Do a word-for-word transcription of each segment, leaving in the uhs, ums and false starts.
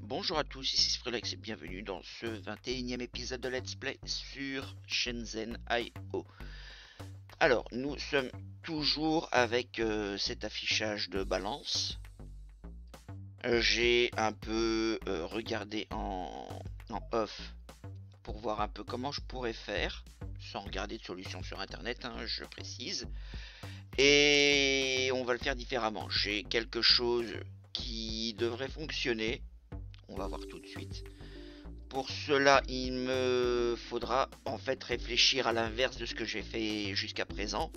Bonjour à tous, ici Skrillex et bienvenue dans ce vingt et unième épisode de Let's Play sur Shenzhen I O. Alors, nous sommes toujours avec euh, cet affichage de balance. Euh, J'ai un peu euh, regardé en, en off pour voir un peu comment je pourrais faire, sans regarder de solution sur internet, hein, je précise. Et on va le faire différemment. J'ai quelque chose qui devrait fonctionner. On va voir tout de suite. Pour cela, il me faudra en fait réfléchir à l'inverse de ce que j'ai fait jusqu'à présent.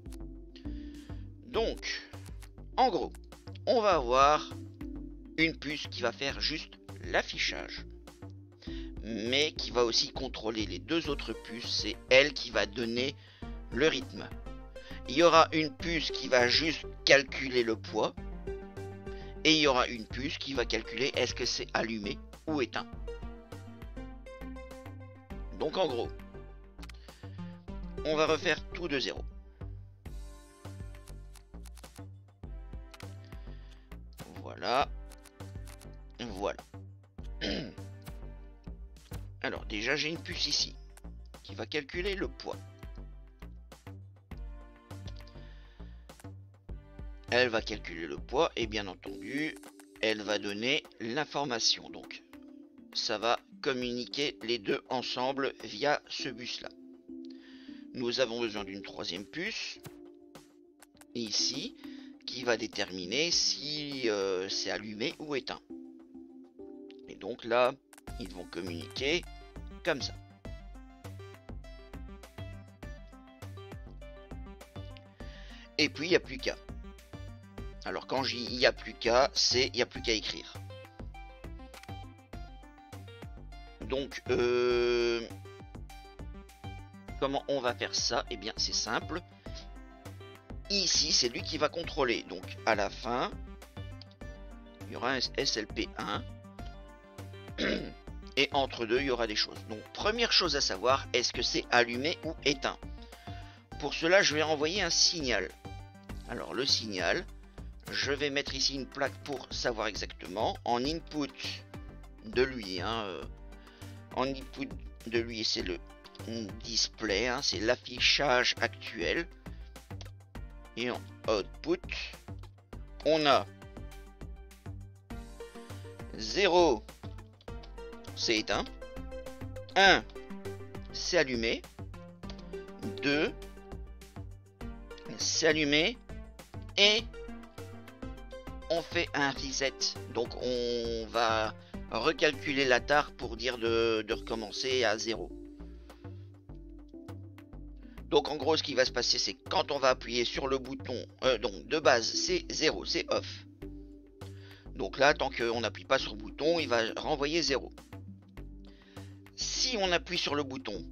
Donc, en gros, on va avoir une puce qui va faire juste l'affichage, mais qui va aussi contrôler les deux autres puces. C'est elle qui va donner le rythme. Il y aura une puce qui va juste calculer le poids, et il y aura une puce qui va calculer est-ce que c'est allumé ou éteint. Donc en gros, on va refaire tout de zéro. Voilà. Voilà. Alors déjà j'ai une puce ici qui va calculer le poids. Elle va calculer le poids et bien entendu elle va donner l'information. Donc ça va communiquer les deux ensemble via ce bus là. Nous avons besoin d'une troisième puce ici qui va déterminer si euh, c'est allumé ou éteint. Et donc là ils vont communiquer comme ça. Et puis il n'y a plus qu'à. Alors quand j'y il n'y a plus qu'à, c'est il n'y a plus qu'à écrire. Donc euh, comment on va faire ça? Eh bien c'est simple. Ici c'est lui qui va contrôler. Donc à la fin, il y aura un S L P un. Et entre deux il y aura des choses. Donc première chose à savoir, est-ce que c'est allumé ou éteint? Pour cela je vais envoyer un signal. Alors le signal, je vais mettre ici une plaque pour savoir exactement. En input de lui, hein, euh, en input de lui c'est le display, hein, c'est l'affichage actuel. Et en output, on a zéro, c'est éteint. un, c'est allumé. deux, c'est allumé. Et on fait un reset. Donc on va recalculer la tare pour dire de, de recommencer à zéro. Donc en gros ce qui va se passer c'est quand on va appuyer sur le bouton, euh, donc de base c'est zéro, c'est off. Donc là tant qu'on n'appuie pas sur le bouton il va renvoyer zéro. Si on appuie sur le bouton,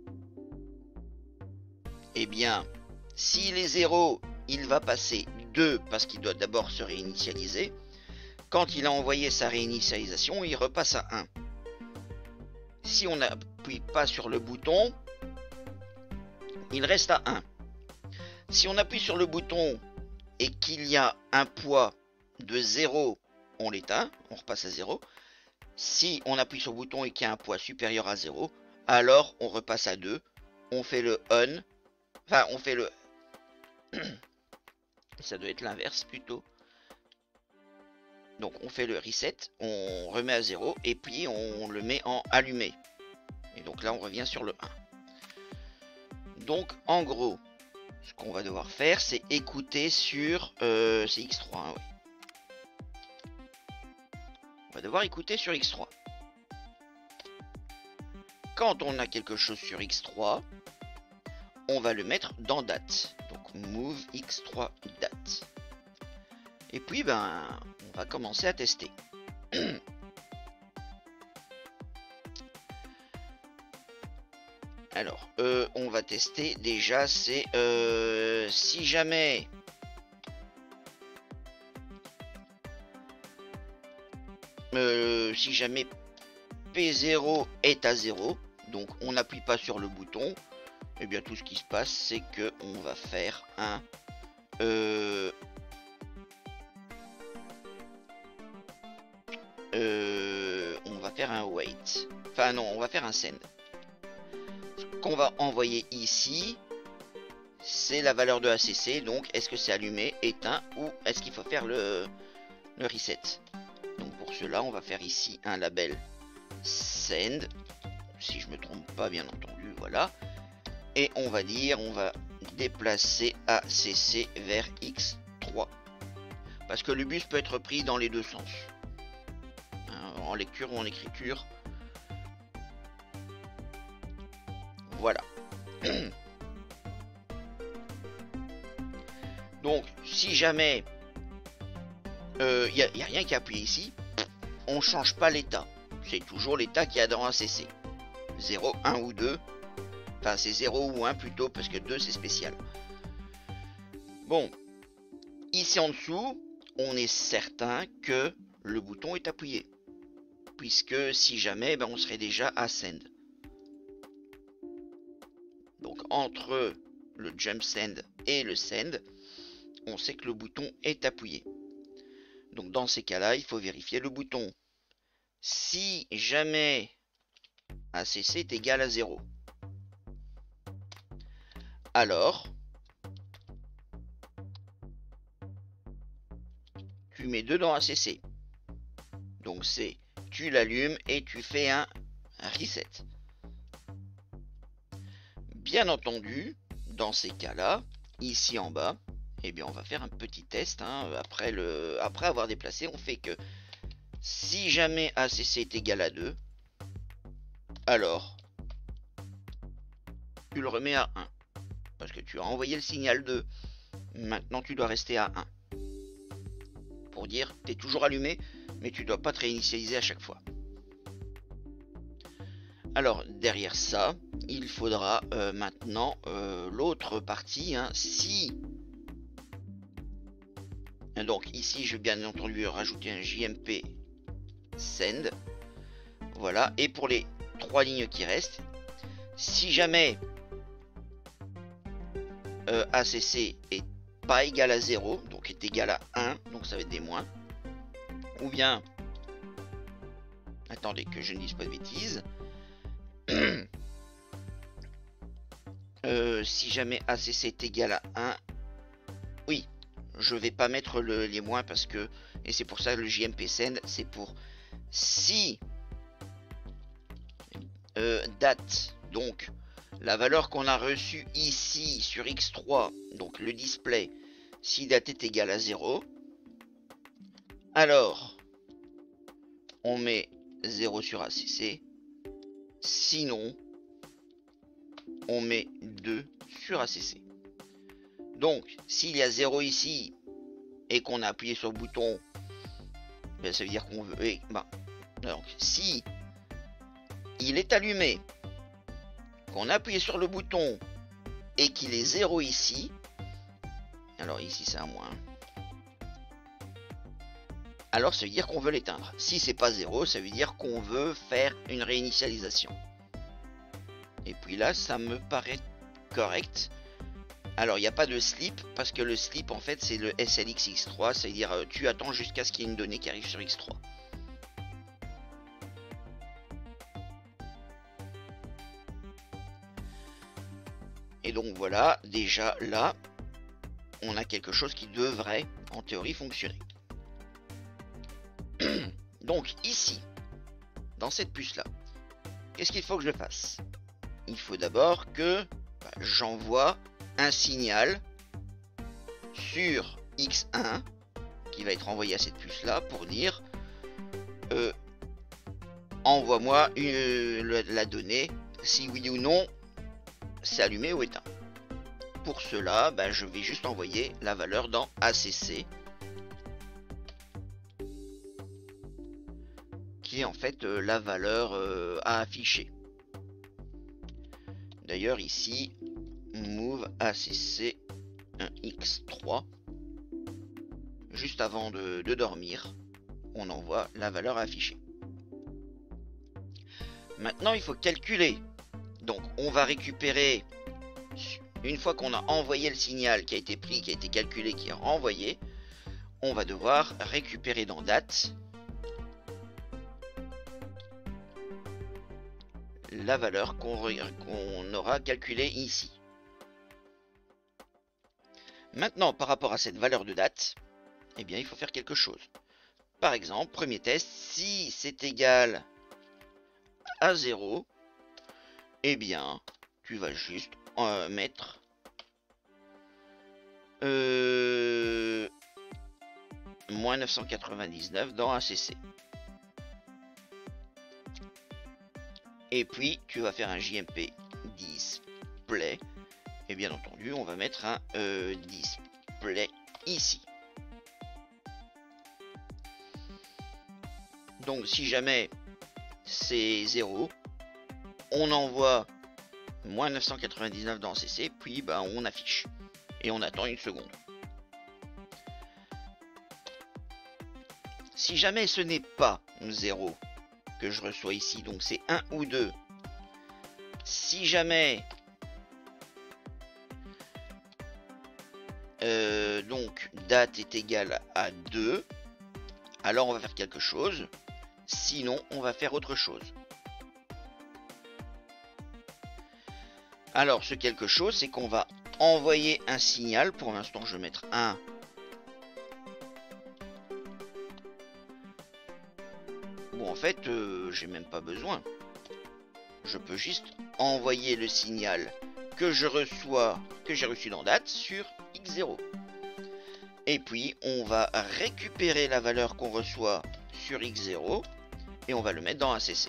eh bien s'il est zéro il va passer deux parce qu'il doit d'abord se réinitialiser. Quand il a envoyé sa réinitialisation il repasse à un. Si on n'appuie pas sur le bouton, il reste à un. Si on appuie sur le bouton et qu'il y a un poids de zéro, on l'éteint, on repasse à zéro. Si on appuie sur le bouton et qu'il y a un poids supérieur à zéro, alors on repasse à deux. On fait le on. Enfin, on fait le... Ça doit être l'inverse plutôt. Donc on fait le reset, on remet à zéro et puis on le met en allumé. Et donc là on revient sur le un. Donc en gros, ce qu'on va devoir faire, c'est écouter sur... Euh, c'est X trois, hein, oui. On va devoir écouter sur X trois. Quand on a quelque chose sur X trois, on va le mettre dans date. Donc move X trois date. Et puis ben, on va commencer à tester. Alors, euh, on va tester déjà, c'est euh, si jamais euh, si jamais P zéro est à zéro, donc on n'appuie pas sur le bouton, et eh bien tout ce qui se passe c'est que on va faire un euh, euh, faire un wait. Enfin non, on va faire un send. Ce qu'on va envoyer ici, c'est la valeur de A C C. Donc est-ce que c'est allumé, éteint, ou est-ce qu'il faut faire le, le reset? Donc pour cela, on va faire ici un label send. Si je me trompe pas, bien entendu, voilà. Et on va dire, on va déplacer A C C vers X trois. Parce que le bus peut être pris dans les deux sens. Hein, en lecture ou en écriture. Voilà. Donc, si jamais il euh, n'y a, a rien qui est appuyé ici, on ne change pas l'état. C'est toujours l'état qu'il y a dans A C C. zéro, un ou deux. Enfin, c'est zéro ou un plutôt, parce que deux, c'est spécial. Bon. Ici en dessous, on est certain que le bouton est appuyé. Puisque si jamais, ben, on serait déjà à send. Donc, entre le jump send et le send, on sait que le bouton est appuyé. Donc, dans ces cas-là, il faut vérifier le bouton. Si jamais A C C est égal à zéro, alors tu mets deux dans A C C. Donc c'est tu l'allumes et tu fais un, un reset. Bien entendu, dans ces cas-là, ici en bas, eh bien on va faire un petit test. Hein, après, le, après avoir déplacé, on fait que si jamais A C C est égal à deux, alors tu le remets à un. Parce que tu as envoyé le signal deux. Maintenant tu dois rester à un. Pour dire, tu es toujours allumé, mais tu ne dois pas te réinitialiser à chaque fois. Alors, derrière ça, il faudra euh, maintenant euh, l'autre partie. Hein, si... Donc ici, je vais bien entendu rajouter un J M P send. Voilà. Et pour les trois lignes qui restent, si jamais euh, A C C est pas égal à zéro, donc est égal à un, donc ça va être des moins. Ou bien, attendez que je ne dise pas de bêtises, euh, si jamais A C C est égal à un, oui, je vais pas mettre le, les moins parce que, et c'est pour ça que le J M P send, c'est pour si euh, date, donc la valeur qu'on a reçue ici sur X trois, donc le display, si date est égale à zéro, alors on met zéro sur A C C, sinon on met deux sur A C C. Donc s'il y a zéro ici et qu'on a appuyé sur le bouton, ben, ça veut dire qu'on veut... Et, ben, donc si il est allumé, qu'on a appuyé sur le bouton et qu'il est zéro ici, alors ici c'est un moins, alors ça veut dire qu'on veut l'éteindre. Si c'est pas zéro, ça veut dire qu'on veut faire une réinitialisation. Et puis là, ça me paraît correct. Alors il n'y a pas de sleep, parce que le sleep en fait c'est le S L X X trois, ça veut dire euh, tu attends jusqu'à ce qu'il y ait une donnée qui arrive sur X trois. Et donc voilà, déjà là, on a quelque chose qui devrait, en théorie, fonctionner. Donc ici, dans cette puce-là, qu'est-ce qu'il faut que je fasse? Il faut d'abord que bah, j'envoie un signal sur X un qui va être envoyé à cette puce-là pour dire euh, envoie-moi la donnée, si oui ou non c'est allumé ou éteint. Pour cela, bah, je vais juste envoyer la valeur dans A C C, qui est en fait euh, la valeur euh, à afficher. D'ailleurs ici, move A C C un X trois, juste avant de, de dormir, on envoie la valeur à afficher. Maintenant, il faut calculer. Donc, on va récupérer, une fois qu'on a envoyé le signal qui a été pris, qui a été calculé, qui est renvoyé, on va devoir récupérer dans date la valeur qu'on qu'on aura calculée ici. Maintenant, par rapport à cette valeur de date, eh bien, il faut faire quelque chose. Par exemple, premier test, si c'est égal à zéro, eh bien, tu vas juste euh, mettre euh, moins neuf cent quatre-vingt-dix-neuf dans A C C. Et puis, tu vas faire un J M P display. Et bien entendu, on va mettre un euh, display ici. Donc, si jamais c'est zéro, on envoie moins neuf cent quatre-vingt-dix-neuf dans C C, puis bah, on affiche. Et on attend une seconde. Si jamais ce n'est pas zéro que je reçois ici, donc c'est un ou deux. Si jamais euh, donc date est égale à deux, alors on va faire quelque chose. Sinon, on va faire autre chose. Alors, ce quelque chose, c'est qu'on va envoyer un signal. Pour l'instant, je vais mettre un. Bon, en fait, euh, j'ai même pas besoin. Je peux juste envoyer le signal que je reçois, que j'ai reçu dans date sur X zéro. Et puis, on va récupérer la valeur qu'on reçoit sur X zéro et on va le mettre dans A C C.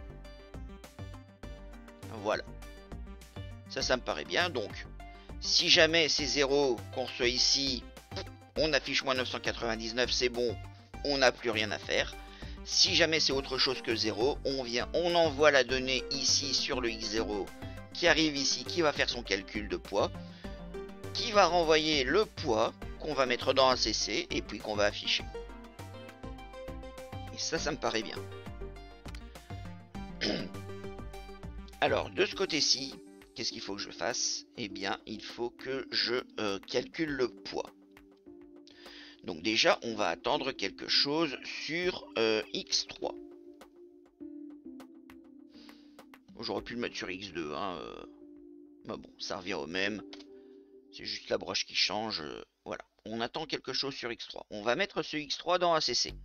Voilà. Ça, ça me paraît bien. Donc, si jamais c'est zéro qu'on reçoit ici, on affiche moins neuf cent quatre-vingt-dix-neuf, c'est bon, on n'a plus rien à faire. Si jamais c'est autre chose que zéro, on vient, on envoie la donnée ici sur le X zéro qui arrive ici, qui va faire son calcul de poids, qui va renvoyer le poids qu'on va mettre dans A C C et puis qu'on va afficher. Et ça, ça me paraît bien. Alors, de ce côté-ci, qu'est-ce qu'il faut que je fasse? Eh bien, il faut que je euh, calcule le poids. Donc déjà, on va attendre quelque chose sur euh, X trois. J'aurais pu le mettre sur X deux. Hein, euh... Mais bon, ça revient au même. C'est juste la broche qui change. Euh, voilà. On attend quelque chose sur X trois. On va mettre ce X trois dans A C C.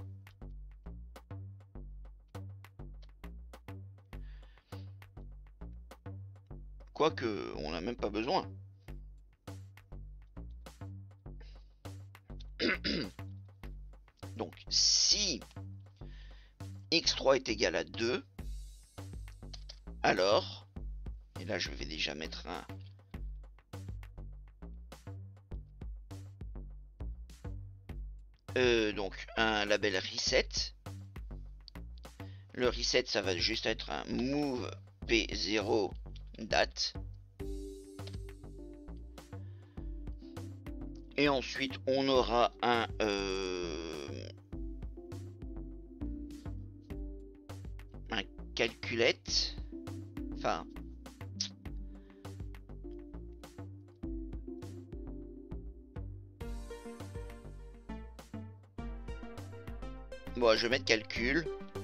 Quoique, on n'a même pas besoin. Donc, si X trois est égal à deux, alors, et là je vais déjà mettre un... Euh, donc, un label reset. Le reset, ça va juste être un move P zéro date. Et ensuite, on aura un... Euh, un calculette. Enfin... Bon, je vais mettre calcul.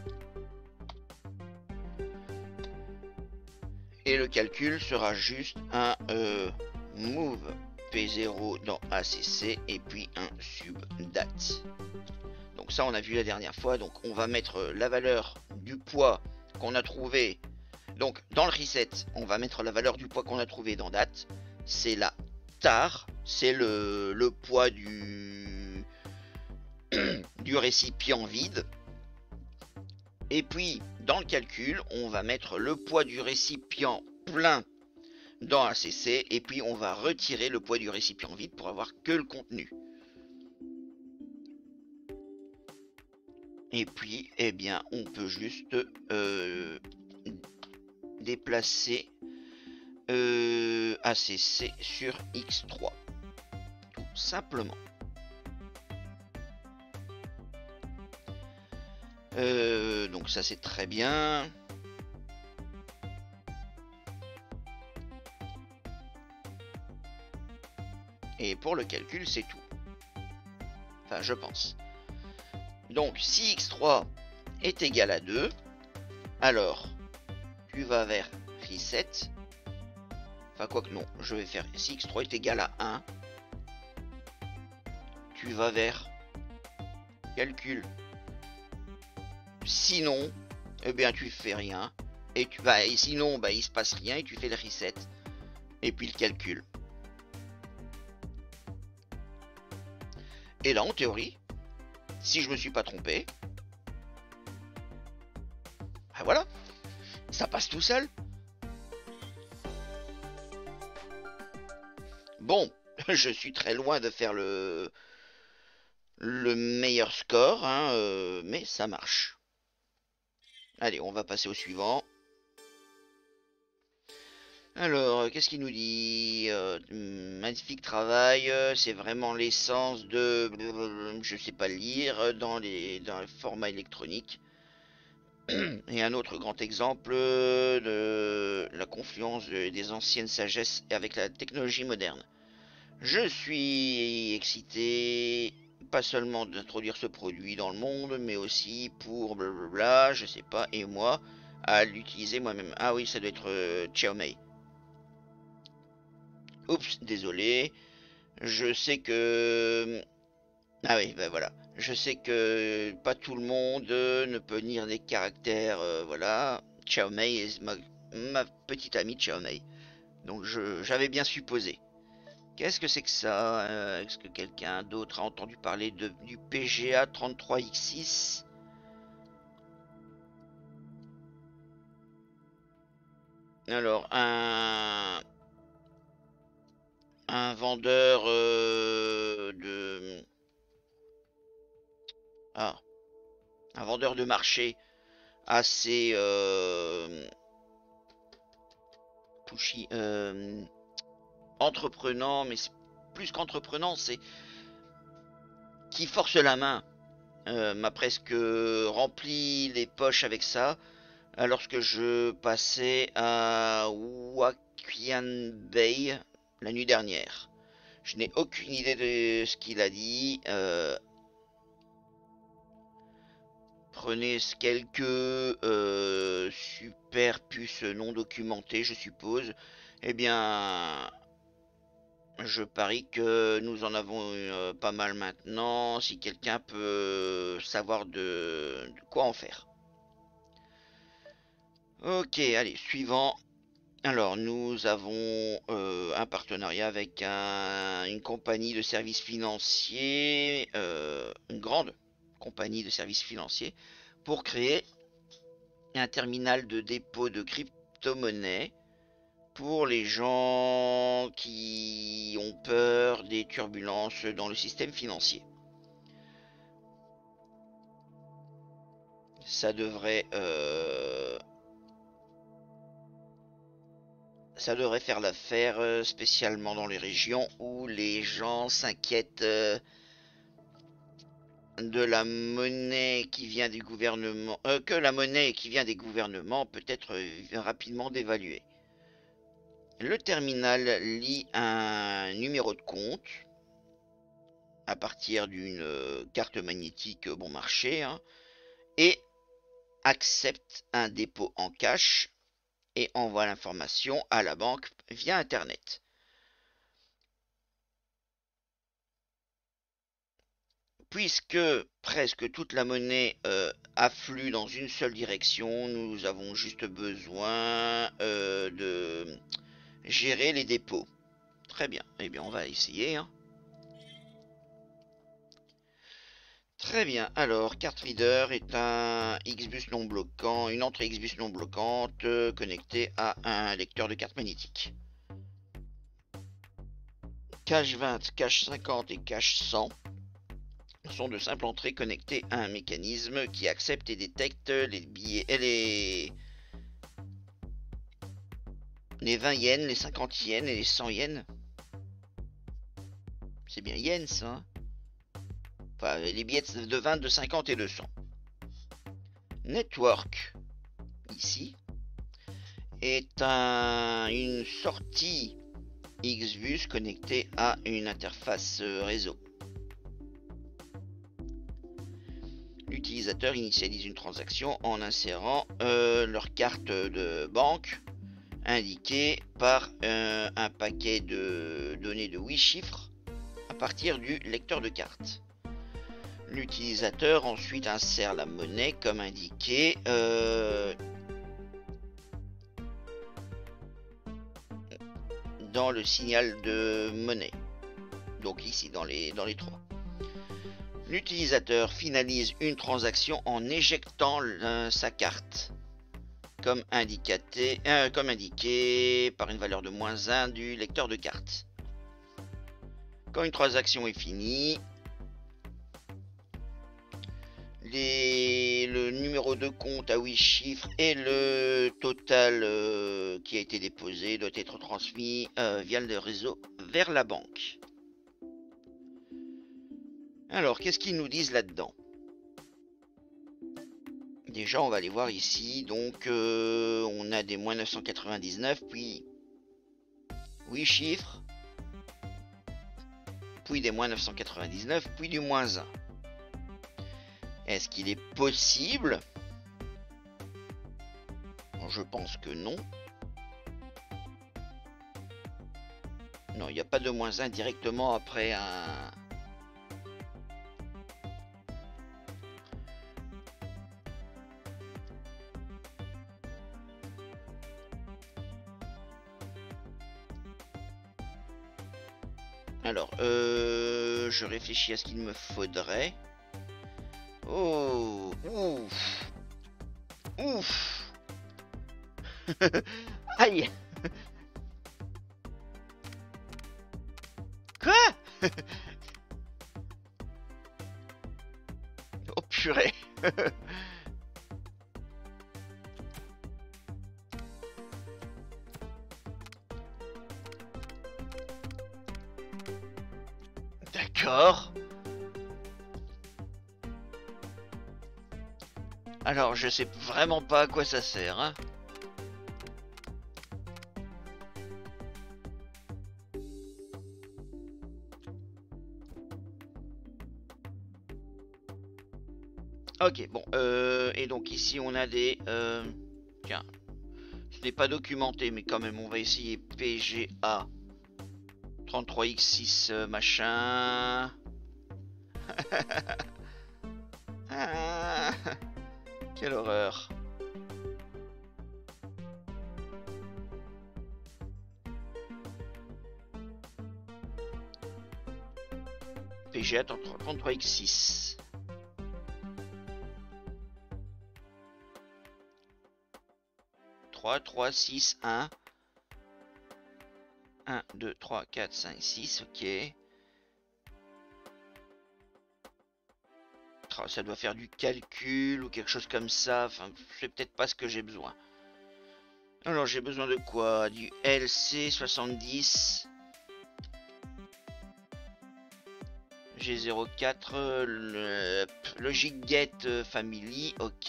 Et le calcul sera juste un euh, move P zéro dans A C C et puis un sub date. Donc ça, on a vu la dernière fois. Donc on va mettre la valeur du poids qu'on a trouvé. Donc dans le reset, on va mettre la valeur du poids qu'on a trouvé dans date. C'est la T A R, c'est le, le poids du, du récipient vide. Et puis, dans le calcul, on va mettre le poids du récipient plein dans A C C. Et puis, on va retirer le poids du récipient vide pour avoir que le contenu. Et puis, eh bien, on peut juste euh, déplacer euh, A C C sur X trois. Tout simplement. Euh, donc ça c'est très bien. Et pour le calcul c'est tout. Enfin je pense. Donc si X trois est égal à deux, alors tu vas vers reset. Enfin, quoi que non, je vais faire si x trois est égal à un. Tu vas vers calcul. Sinon, eh bien, tu fais rien. Et tu vas, et sinon, bah, il se passe rien et tu fais le reset. Et puis le calcul. Et là, en théorie, si je me suis pas trompé, bah voilà, ça passe tout seul. Bon, je suis très loin de faire le le meilleur score, hein, euh, mais ça marche. Allez, on va passer au suivant. Alors, qu'est-ce qu'il nous dit? euh, Magnifique travail, euh, c'est vraiment l'essence de... Je sais pas lire, dans les, dans les formats électroniques. Et un autre grand exemple de la confluence des anciennes sagesses avec la technologie moderne. Je suis excité, pas seulement d'introduire ce produit dans le monde, mais aussi pour blablabla, je sais pas, et moi, à l'utiliser moi-même. Ah oui, ça doit être euh, Xiaomi. Oups, désolé. Je sais que... Ah oui, ben voilà. Je sais que pas tout le monde euh, ne peut lire des caractères, euh, voilà. Xiaomi est ma, ma petite amie Xiaomi. Donc j'avais bien supposé. Qu'est-ce que c'est que ça? euh, Est-ce que quelqu'un d'autre a entendu parler de, du P G A trente-trois X six? Alors, un... Un vendeur euh, de... Ah, un vendeur de marché assez euh, pushy, euh, entreprenant, mais plus qu'entreprenant, c'est qui force la main. Euh, m'a presque rempli les poches avec ça, lorsque je passais à Wakian Bay la nuit dernière. Je n'ai aucune idée de ce qu'il a dit. Euh, prenez quelques euh, super puces non documentées, je suppose. Eh bien, je parie que nous en avons euh, pas mal maintenant. Si quelqu'un peut savoir de, de quoi en faire. Ok, allez, suivant. Alors, nous avons euh, un partenariat avec un- une compagnie de services financiers, euh, une grande compagnie de services financiers, pour créer un terminal de dépôt de crypto-monnaie pour les gens qui ont peur des turbulences dans le système financier. Ça devrait... Euh, ça devrait faire l'affaire, euh, spécialement dans les régions où les gens s'inquiètent euh, de la monnaie qui vient du gouvernement, euh, que la monnaie qui vient des gouvernements peut être euh, rapidement dévaluée. Le terminal lit un numéro de compte à partir d'une euh, carte magnétique bon marché, hein, et accepte un dépôt en cash et envoie l'information à la banque via Internet. Puisque presque toute la monnaie euh, afflue dans une seule direction, nous avons juste besoin euh, de gérer les dépôts. Très bien, eh bien on va essayer, hein. Très bien, alors carte reader est un X-Bus non bloquant, une entrée X-Bus non bloquante euh, connectée à un lecteur de carte magnétique. Cache vingt, cache cinquante et cache cent sont de simples entrées connectées à un mécanisme qui accepte et détecte les billets et les les vingt yens, les cinquante yens et les cent yens. C'est bien yens, ça, hein. Enfin, les billets de vingt, de cinquante et de cent. Network, ici, est un, une sortie X-Bus connectée à une interface réseau. l'utilisateur initialise une transaction en insérant euh, leur carte de banque indiquée par euh, un paquet de données de huit chiffres à partir du lecteur de carte. L'utilisateur ensuite insère la monnaie comme indiqué euh, dans le signal de monnaie. Donc ici dans les, dans les trois. L'utilisateur finalise une transaction en éjectant le, sa carte comme indiqué, euh, comme indiqué par une valeur de moins un du lecteur de carte. Quand une transaction est finie, les, le numéro de compte à huit chiffres et le total euh, qui a été déposé doit être transmis euh, via le réseau vers la banque. Alors, qu'est-ce qu'ils nous disent là-dedans? Déjà, on va aller voir ici. Donc, euh, on a des moins neuf cent quatre-vingt-dix-neuf, puis huit chiffres, puis des moins neuf cent quatre-vingt-dix-neuf, puis du moins un. Est-ce qu'il est possible? Je pense que non. Non, il n'y a pas de moins un directement après un... Alors, euh, je réfléchis à ce qu'il me faudrait. Oh, ouf, ouf. Aïe. Quoi? Oh purée. D'accord. Alors, je sais vraiment pas à quoi ça sert, hein. Ok, bon, euh, et donc ici on a des... Euh, tiens, ce n'est pas documenté, mais quand même, on va essayer P G A trente-trois X six euh, machin... Ah, quelle horreur. P G A trente-trois X six. trois, trois, six, un. un, deux, trois, quatre, cinq, six, ok. Ça doit faire du calcul ou quelque chose comme ça. Enfin, c'est peut-être pas ce que j'ai besoin. Alors, j'ai besoin de quoi? Du L C soixante-dix. G zéro quatre. Le Logic Get Family. Ok.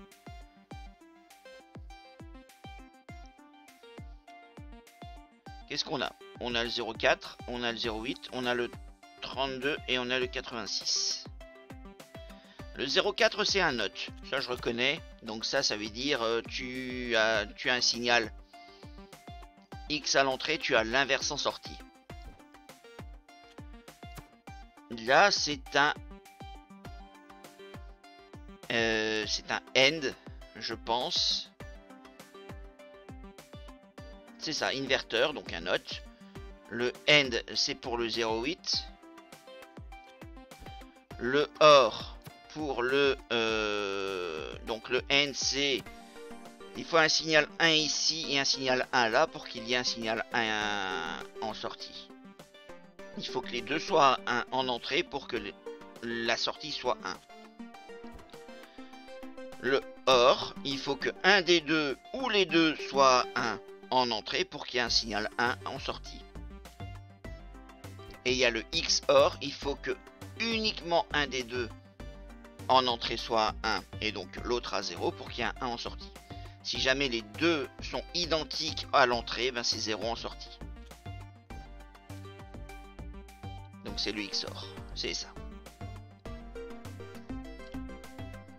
Qu'est-ce qu'on a? On a le zéro quatre, on a le zéro huit, on a le trente-deux et on a le quatre-vingt-six. Le zéro quatre c'est un note, ça je reconnais. Donc ça, ça veut dire euh, tu as, tu as un signal X à l'entrée, tu as l'inverse en sortie. Là c'est un euh, c'est un end, je pense. C'est ça, inverteur, donc un note. Le end c'est pour le zéro huit. Le or pour le euh, donc le end c'est il faut un signal un ici et un signal un là pour qu'il y ait un signal un en sortie. Il faut que les deux soient un en entrée pour que le, la sortie soit un. Le or, il faut que un des deux ou les deux soient un en entrée pour qu'il y ait un signal un en sortie. Et il y a le X O R, il faut que uniquement un des deux en entrée soit un et donc l'autre à zéro pour qu'il y ait un un en sortie. Si jamais les deux sont identiques à l'entrée, ben c'est zéro en sortie. Donc c'est le X O R, c'est ça.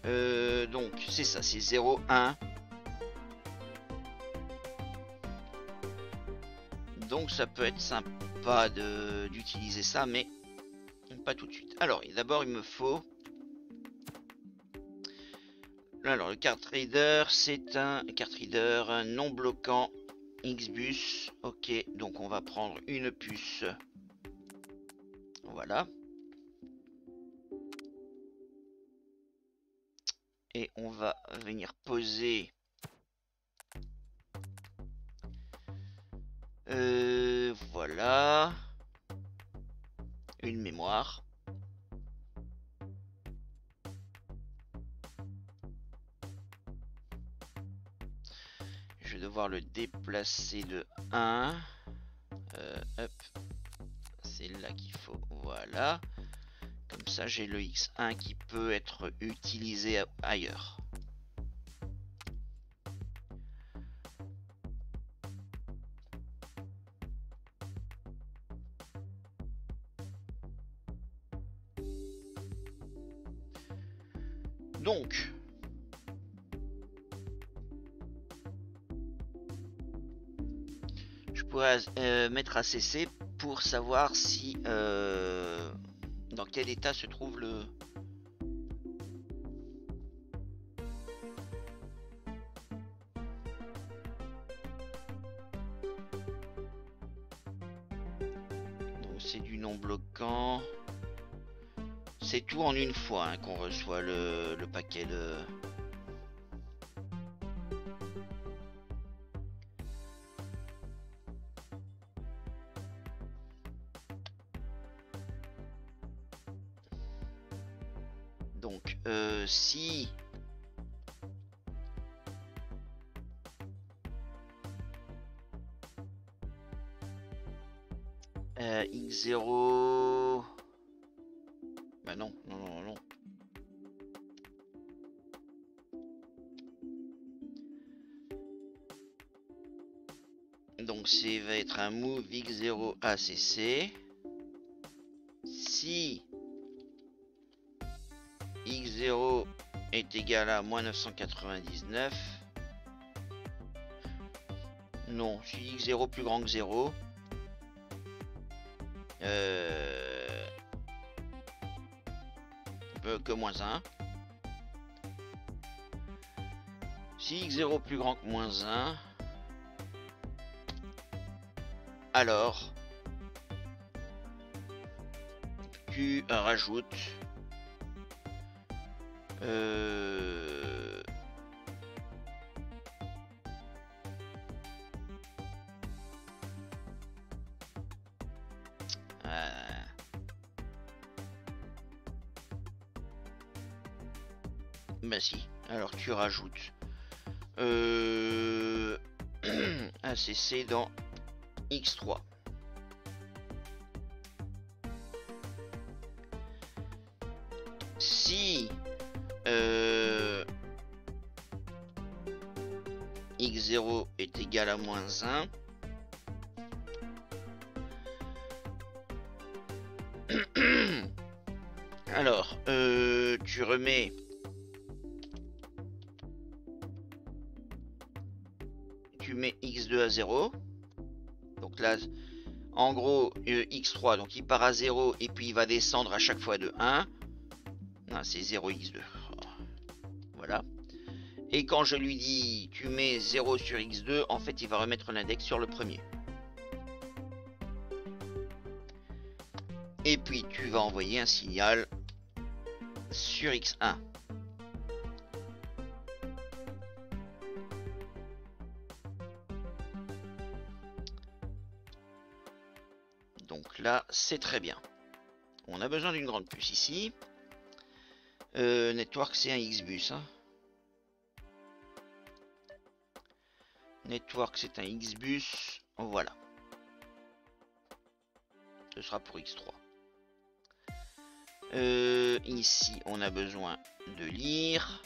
Euh, donc c'est ça, c'est zéro, un. Donc ça peut être sympa de d'utiliser ça, mais pas tout de suite. Alors d'abord il me faut... Alors le card reader, c'est un card reader non bloquant X-Bus. Ok, donc on va prendre une puce. Voilà. Et on va venir poser... Euh, voilà. Une mémoire. Je vais devoir le déplacer de un. Euh, hop. C'est là qu'il faut. Voilà. Comme ça, j'ai le X un qui peut être utilisé ailleurs. Donc, je pourrais euh, mettre A C C pour savoir si euh, dans quel état se trouve le... Donc c'est du non bloquant. C'est tout en une fois hein, qu'on reçoit le, le paquet de... Donc, euh, si... Euh, X zéro... Bah non, non, non, non. Donc, c'est va être un move X zéro A C C. Si... X zéro est égal à moins neuf cent quatre-vingt-dix-neuf. Non, si X zéro plus grand que zéro. Euh... Que moins un. Si X zéro plus grand que moins un. Alors... Tu rajoutes... Euh... Euh... Bah si, alors tu rajoutes euh... A C C dans X trois. Si euh... X zéro est égal à moins un, alors euh, tu remets tu mets X deux à zéro. Donc là en gros euh, X trois, donc il part à zéro et puis il va descendre à chaque fois de un. Non, c'est zéro X deux. Voilà. Et quand je lui dis tu mets zéro sur X deux, en fait il va remettre l'index sur le premier. Et puis tu vas envoyer un signal sur X un. Donc là c'est très bien. On a besoin d'une grande puce ici. Euh, network c'est un X-Bus. Hein. Network c'est un X-Bus. Voilà. Ce sera pour X trois. Euh, ici on a besoin de lire.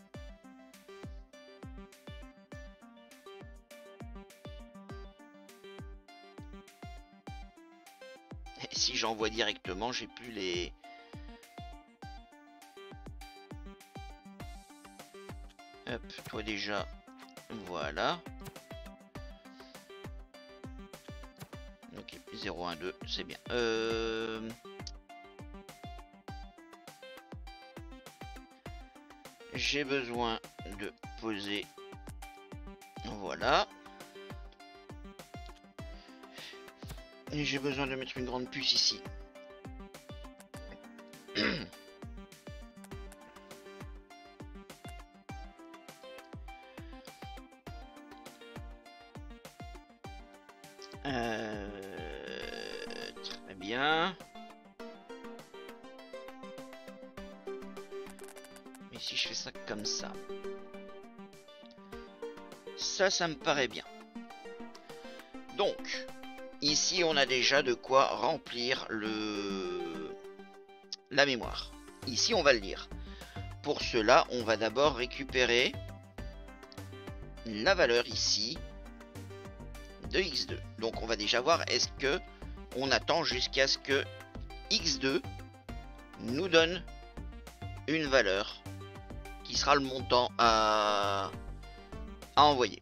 Et si j'envoie directement, j'ai plus les... Hop, toi déjà, voilà. Ok, zéro, un, deux, c'est bien. Euh... J'ai besoin de poser, voilà. Et j'ai besoin de mettre une grande puce ici. Euh, très bien. Mais si je fais ça comme ça, ça, ça me paraît bien. Donc, ici, on a déjà de quoi remplir le la mémoire. Ici, on va le lire. Pour cela, on va d'abord récupérer la valeur ici de x deux. Donc on va déjà voir, est-ce que on attend jusqu'à ce que x deux nous donne une valeur qui sera le montant à, à envoyer.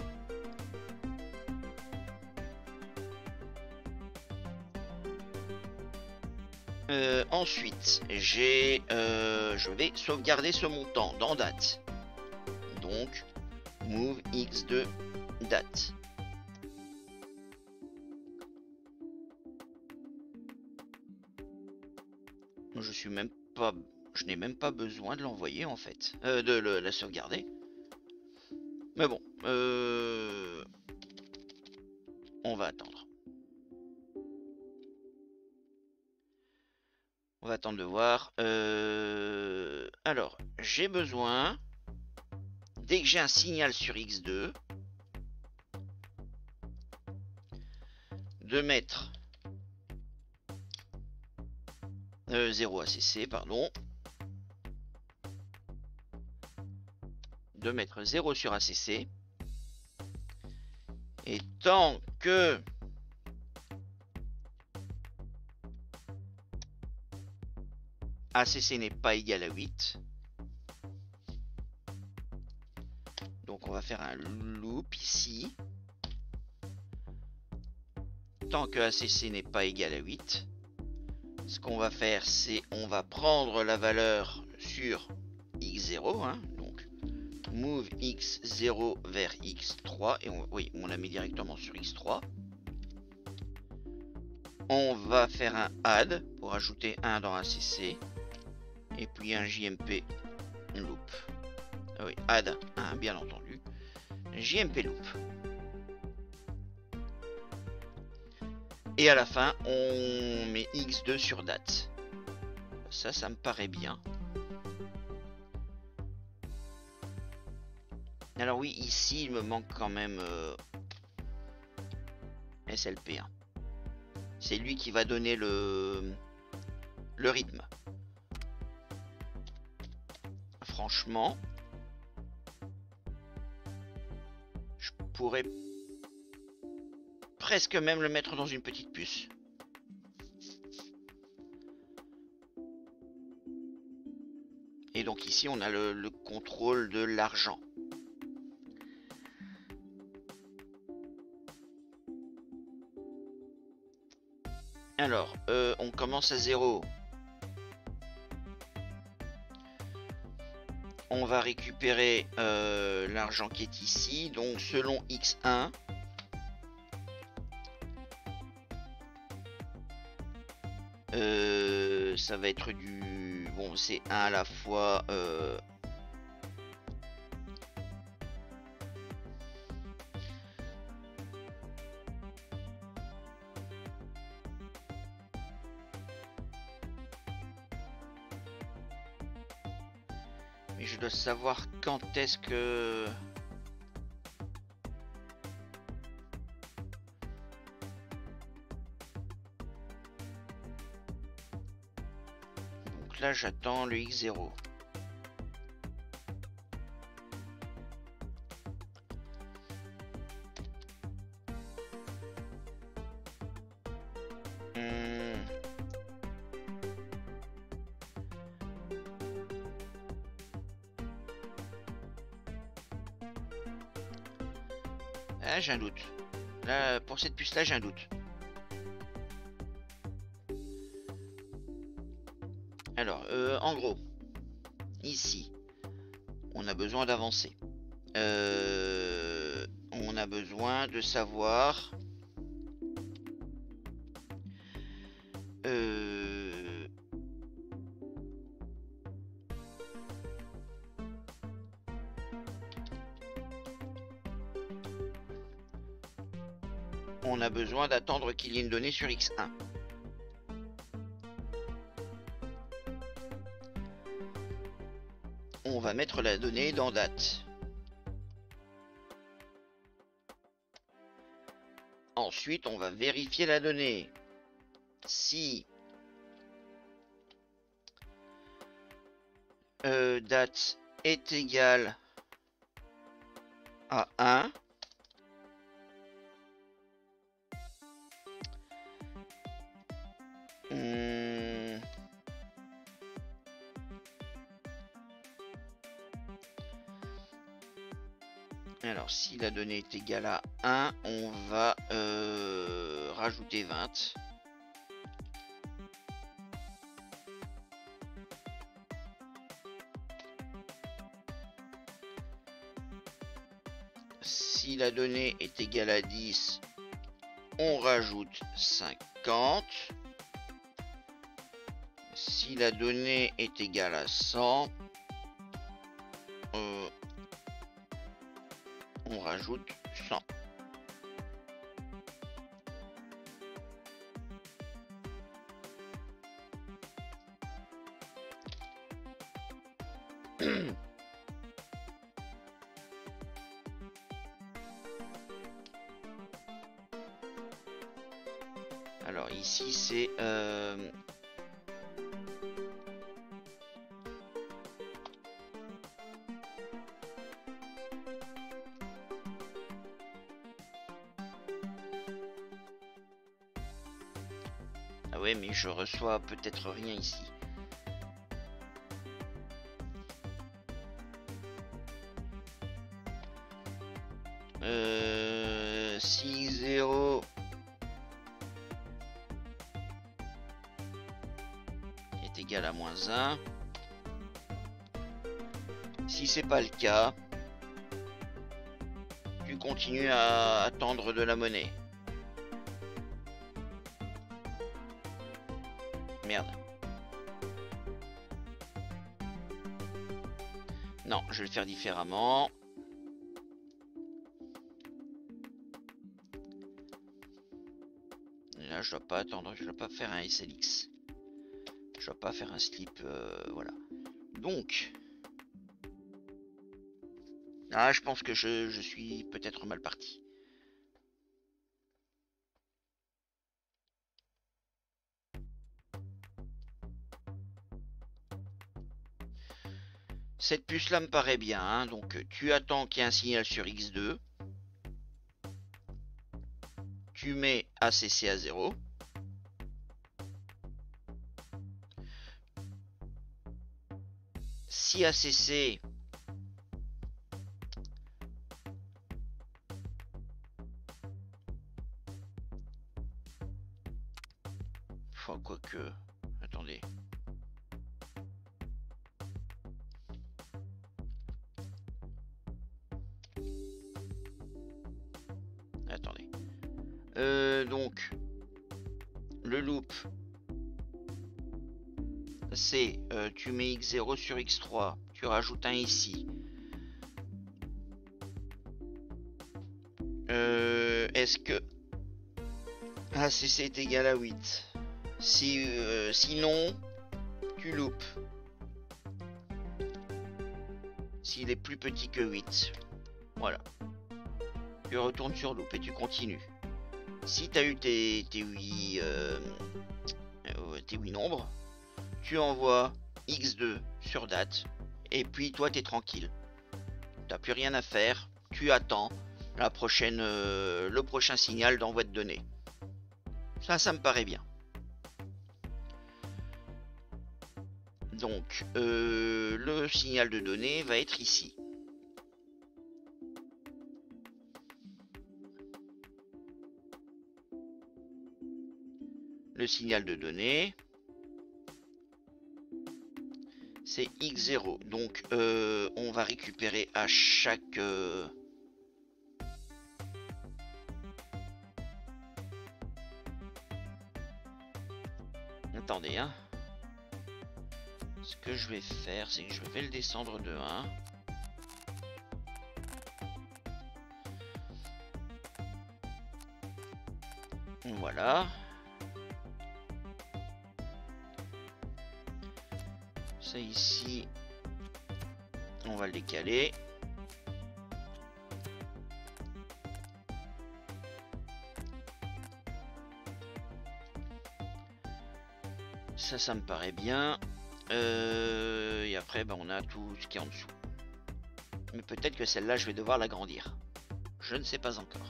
Euh, ensuite, j'ai, euh, je vais sauvegarder ce montant dans date. Donc, move x deux date. Je suis même pas, je n'ai même pas besoin de l'envoyer en fait, euh, de le, la sauvegarder. Mais bon, euh, on va attendre. On va attendre de voir. Euh, alors, j'ai besoin, dès que j'ai un signal sur x deux, de mettre euh, zéro A C C, pardon. De mettre zéro sur A C C. Et tant que A C C n'est pas égal à huit, donc on va faire un loop ici. Tant que A C C n'est pas égal à huit, ce qu'on va faire, c'est on va prendre la valeur sur x zéro, hein, donc move x zéro vers x trois, et on, oui, on la met directement sur x trois. On va faire un add pour ajouter un dans A C C, et puis un J M P loop. Ah oui, add un, bien entendu. J M P loop. Et à la fin, on met x deux sur date. Ça, ça me paraît bien. Alors oui, ici, il me manque quand même euh, S L P un. C'est lui qui va donner le, le rythme. Franchement, je pourrais presque même le mettre dans une petite puce. Et donc ici, on a le, le contrôle de l'argent. Alors, euh, on commence à zéro. On va récupérer euh, l'argent qui est ici. Donc, selon x un, euh, ça va être du... Bon, c'est un à la fois... Euh, mais je dois savoir quand est-ce que... Donc là, j'attends le x zéro. Ah, j'ai un doute. Là, pour cette puce-là, j'ai un doute. Alors, euh, en gros, ici, on a besoin d'avancer. Euh, on a besoin de savoir... Euh, on a besoin d'attendre qu'il y ait une donnée sur X un. On va mettre la donnée dans date. Ensuite, on va vérifier la donnée. Si euh, date est égale à un, hmm, alors si la donnée est égale à un, on va euh, rajouter vingt. Si la donnée est égale à dix, on rajoute cinquante. Si la donnée est égale à cent, euh, on rajoute cent. Alors ici c'est euh... ah ouais, mais je reçois peut-être rien ici. Euh... six zéro est égal à moins un. Si c'est pas le cas, tu continues à attendre de la monnaie. Merde. Non, je vais le faire différemment. Là, je dois pas attendre, je dois pas faire un S L X. Je dois pas faire un slip, euh, voilà. Donc, ah, je pense que je, je suis peut-être mal parti. Cette puce là me paraît bien, hein. Donc tu attends qu'il y ait un signal sur X deux. Tu mets A C C à zéro. Si A C C enfin, quoique, attendez. Attendez. Euh, donc, le loop, c'est euh, tu mets X zéro sur X trois, tu rajoutes un ici. Euh, Est-ce que A C C est égal à huit? Si, euh, sinon, tu loupes. S'il est plus petit que huit. Voilà. Tu retournes sur loop et tu continues. Si tu as eu tes, tes, huit, euh, tes huit nombres, tu envoies X deux sur date. Et puis toi, tu es tranquille. Tu n'as plus rien à faire. Tu attends la prochaine, euh, le prochain signal d'envoi de données. Ça, ça me paraît bien. Donc, euh, le signal de données va être ici. signal de données. C'est X zéro. Donc euh, on va récupérer à chaque... Euh... Attendez, hein. Ce que je vais faire, c'est que je vais le descendre de un. Voilà. Ça ici, on va le décaler. Ça, ça me paraît bien. Euh, et après, ben, on a tout ce qui est en dessous. Mais peut-être que celle-là, je vais devoir l'agrandir. Je ne sais pas encore.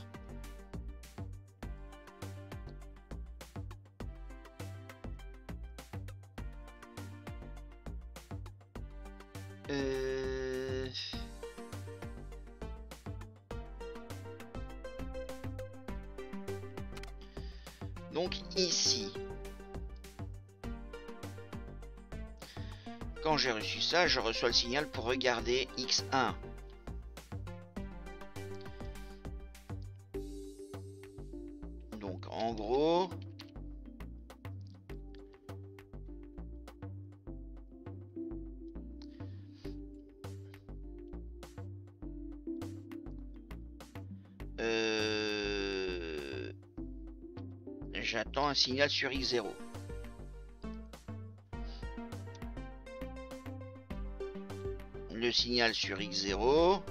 Euh... Donc ici, quand j'ai reçu ça, je reçois le signal pour regarder X un. Donc en gros, euh, j'attends un signal sur X zéro. Le signal sur X zéro.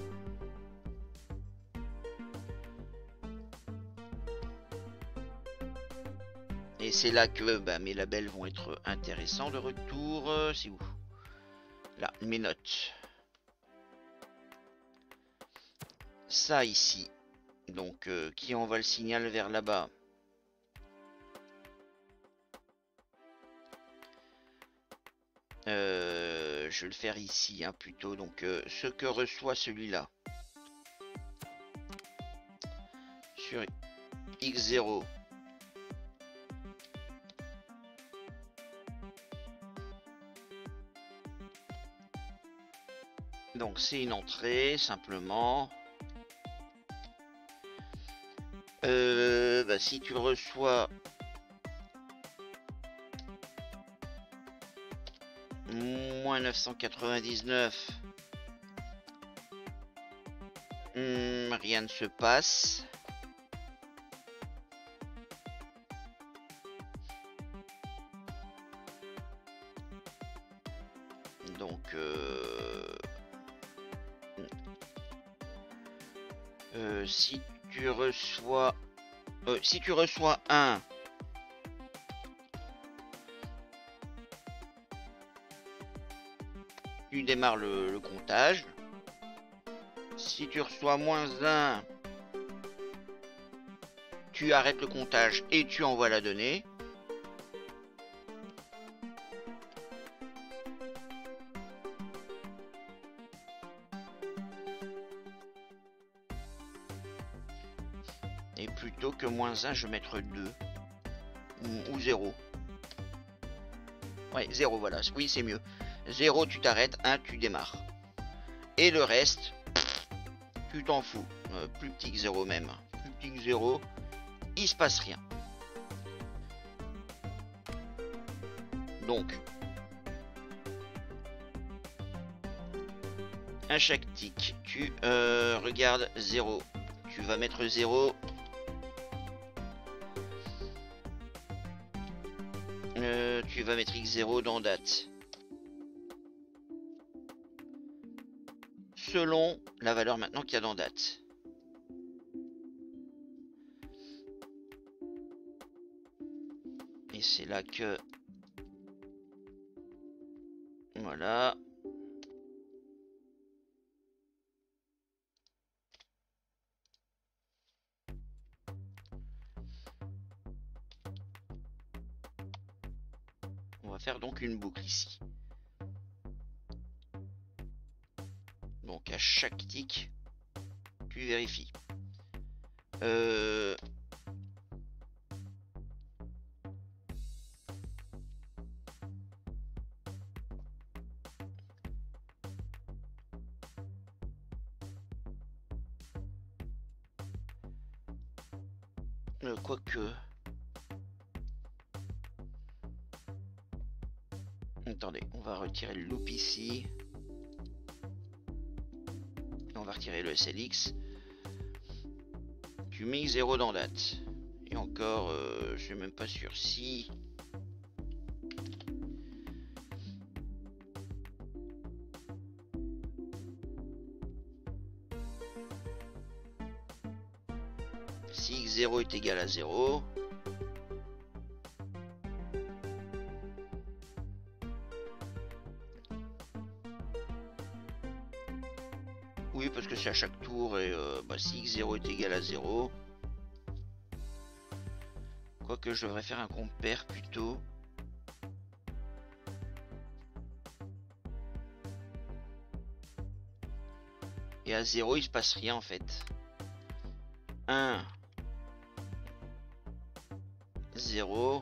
Et c'est là que bah, mes labels vont être intéressants de retour. Euh, c'est où? Là, mes notes. Ça ici. Donc, euh, qui envoie le signal vers là-bas? Euh, je vais le faire ici, hein, plutôt. Donc, euh, ce que reçoit celui-là sur X zéro. Donc, c'est une entrée, simplement. Euh, bah, si tu le reçois... moins neuf cent quatre-vingt-dix-neuf. Hmm, rien ne se passe. Donc euh... Euh, si tu reçois euh, si tu reçois un, tu démarres le, le comptage. Si tu reçois moins un, tu arrêtes le comptage et tu envoies la donnée. Et plutôt que moins un, je vais mettre deux ou, ou zéro. Ouais, zéro, voilà. Oui, c'est mieux. zéro, tu t'arrêtes. un, tu démarres. Et le reste, tu t'en fous. Euh, plus petit que zéro même. Plus petit que zéro, il se passe rien. Donc, à chaque tick, tu euh, regardes zéro. Tu vas mettre zéro. Euh, tu vas mettre X zéro dans date. Selon la valeur maintenant qu'il y a dans date. Et c'est là que... Voilà. On va faire donc une boucle ici. Donc à chaque tick, tu vérifies. Euh... Euh, Quoique... Attendez, on va retirer le loop ici. On va retirer le S L X. Tu mets zéro dans date. Et encore, euh, je suis même pas sûr si... Si x zéro est égal à zéro... Oui, parce que c'est à chaque tour et euh, bah, si x zéro est égal à zéro... Quoique je devrais faire un compare plutôt. Et à zéro, il se passe rien en fait. un, zéro.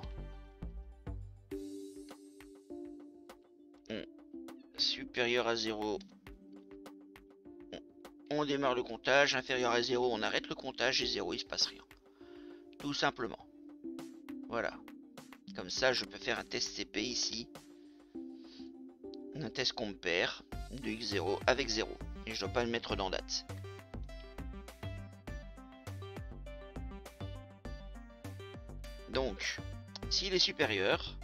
Supérieur à zéro. On démarre le comptage. Inférieur à zéro, on arrête le comptage. Et zéro, il se passe rien. Tout simplement. Voilà. Comme ça, je peux faire un test C P ici. Un test compare de x zéro avec zéro. Et je dois pas le mettre dans date. Donc, s'il est supérieur,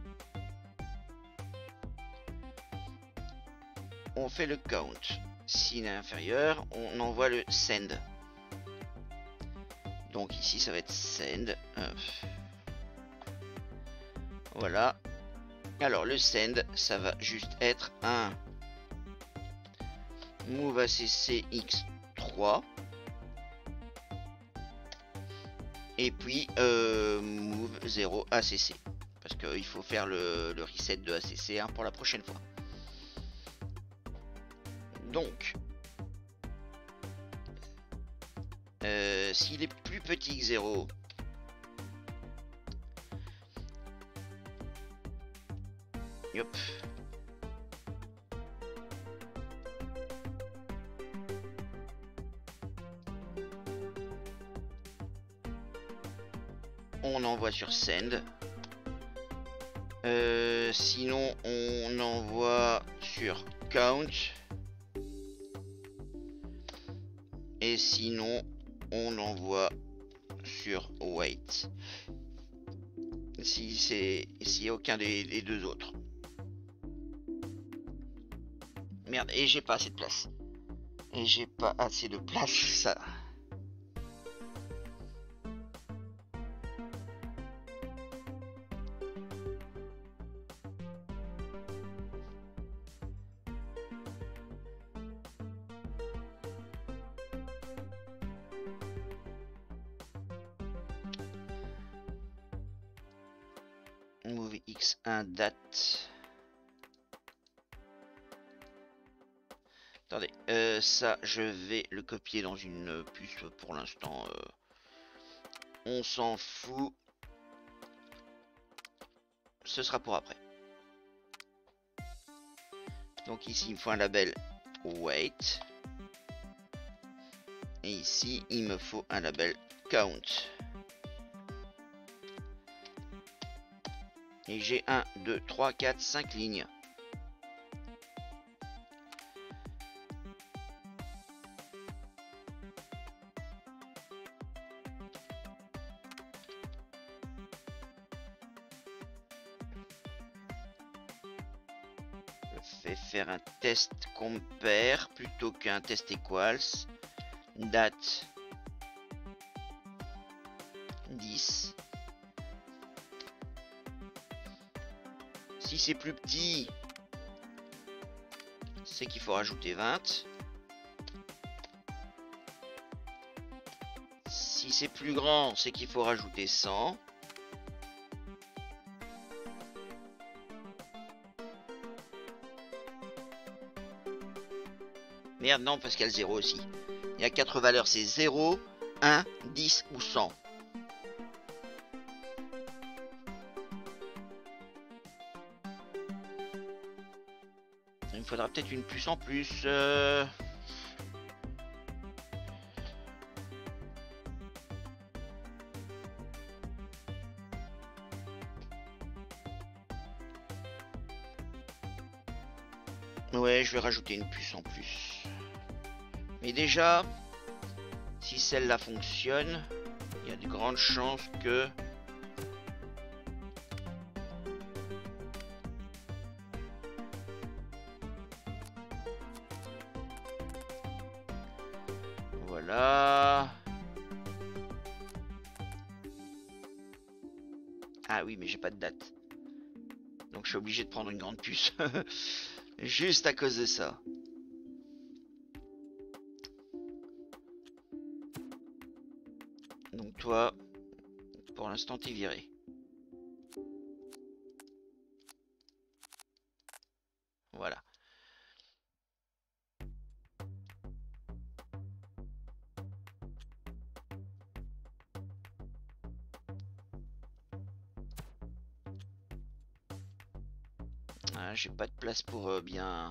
on fait le count. S'il est inférieur, on envoie le send. Donc ici, ça va être send. Euh, voilà. Alors le send, ça va juste être un move A C C x trois. Et puis euh, move zéro A C C. Parce qu'il faut faire le, le reset de A C C hein, pour la prochaine fois. Donc, euh, s'il est plus petit que zéro, hop, on envoie sur send. Euh, sinon, on envoie sur count. Et sinon, on envoie sur wait. Si c'est si aucun des, des deux autres. Merde, et j'ai pas assez de place. Et j'ai pas assez de place, ça. Move x un date. Attendez, euh, ça je vais le copier dans une puce pour l'instant. Euh, on s'en fout. Ce sera pour après. Donc ici il me faut un label wait. Et ici il me faut un label count. Et j'ai un, deux, trois, quatre, cinq lignes. Je vais faire un test compare plutôt qu'un test equals. Date dix. Si c'est plus petit, c'est qu'il faut rajouter vingt. Si c'est plus grand, c'est qu'il faut rajouter cent. Merde, non, parce qu'il y a le zéro aussi. Il y a quatre valeurs, c'est zéro, un, dix ou cent. Il me faudra peut-être une puce en plus. Euh... Ouais, je vais rajouter une puce en plus. Mais déjà, si celle-là fonctionne, il y a de grandes chances que... Voilà. Ah oui, mais j'ai pas de date. Donc je suis obligé de prendre une grande puce. Juste à cause de ça. Donc toi, pour l'instant, t'es viré. Voilà. Ah, j'ai pas de place pour euh, bien...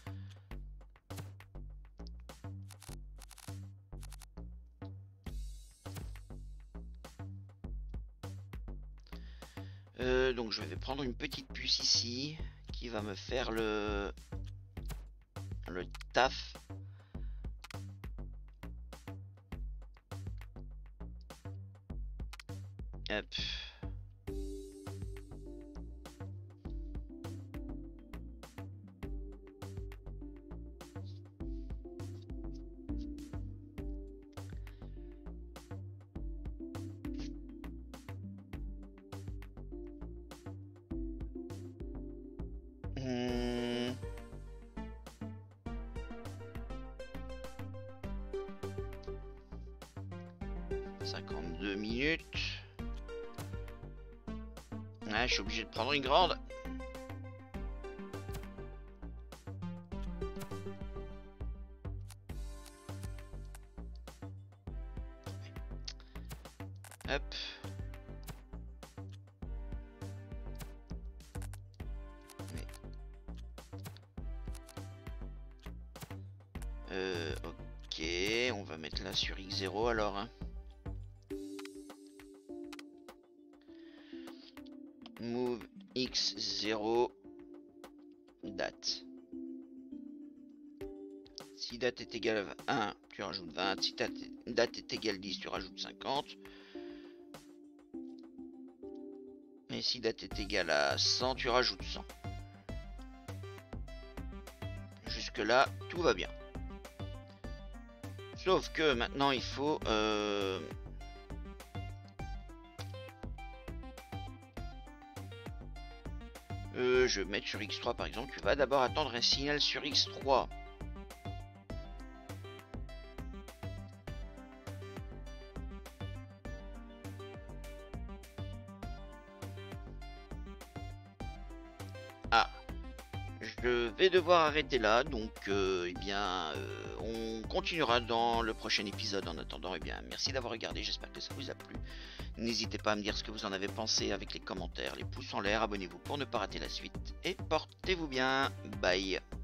Euh, donc je vais prendre une petite puce ici qui va me faire le le taf. Hop. Hmm. cinquante-deux minutes. Ah, je suis obligé de prendre une grande. Hop. Mais... Euh, ok, on va mettre là sur X zéro alors. Hein. Move X zéro date. Si date est égale à un, tu rajoutes vingt. Si date, date est égale à dix, tu rajoutes cinquante. Et si date est égale à cent, tu rajoutes cent. Jusque là, tout va bien. Sauf que maintenant, il faut... Euh... Euh, je vais mettre sur X trois par exemple. Tu vas d'abord attendre un signal sur X trois. Ah, je vais devoir arrêter là, donc euh, eh bien, euh, on continuera dans le prochain épisode. En attendant, eh bien, merci d'avoir regardé, j'espère que ça vous a plu. N'hésitez pas à me dire ce que vous en avez pensé avec les commentaires, les pouces en l'air, abonnez-vous pour ne pas rater la suite, et portez-vous bien, bye.